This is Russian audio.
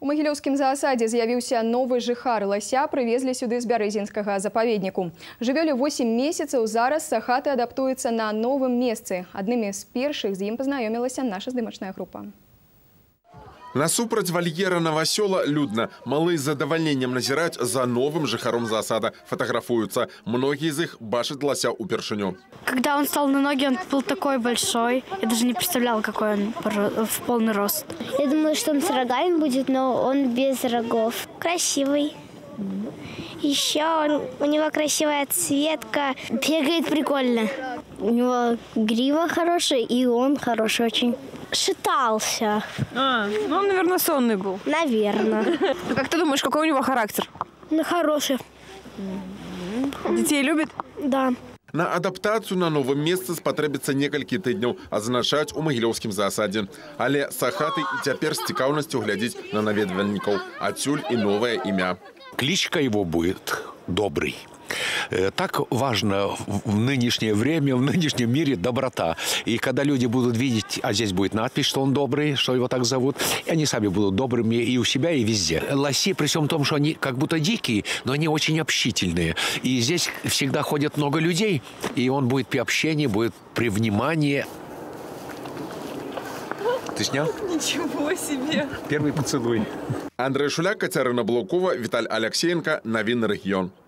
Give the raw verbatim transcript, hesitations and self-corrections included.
У Магілёўскім заасадзе з'явіўся новы жыхар лася, прывезлі сюды з бярэзінскага запаведніку. Жывёле восемь месяцаў, зараз сахаты адаптуецца на новым месцы. Аднымі з першых з ім пазнаёмілася наша здымачная група. Насупраць вольера Новосёла людно. Малые с задовольнением назирать за новым жыхаром заасада. Фотографуются. Многие из их бачат лося упершыню. Когда он стал на ноги, он был такой большой. Я даже не представляла, какой он в полный рост. Я думала, что он с рогами будет, но он без рогов. Красивый. Еще он, у него красивая цветка. Бегает прикольно. У него грива хорошая, и он хороший очень. Шатался. А, ну он, наверное, сонный был. Наверное. Ну, как ты думаешь, какой у него характер? Ну, хороший. Детей любит? Да. На адаптацию на новом месцы спатрэбіцца некалькі тыдняў, азначаць у Магілёўскім заасадзе. Але сахаты і цяпер з цікаўнасцю глядзіць на наведвальнікаў. Адсюль і новое имя. Кличка его будет «Добрый». Так важно в нынешнее время, в нынешнем мире доброта. И когда люди будут видеть, а здесь будет надпись, что он добрый, что его так зовут, и они сами будут добрыми и у себя, и везде. Лоси, при всем том, что они как будто дикие, но они очень общительные. И здесь всегда ходят много людей, и он будет при общении, будет при внимании. Ты снял? Ничего себе! Первый поцелуй. Андрей Шуляк, Катерина Блокова, Виталий Алексеенко. Новины регион.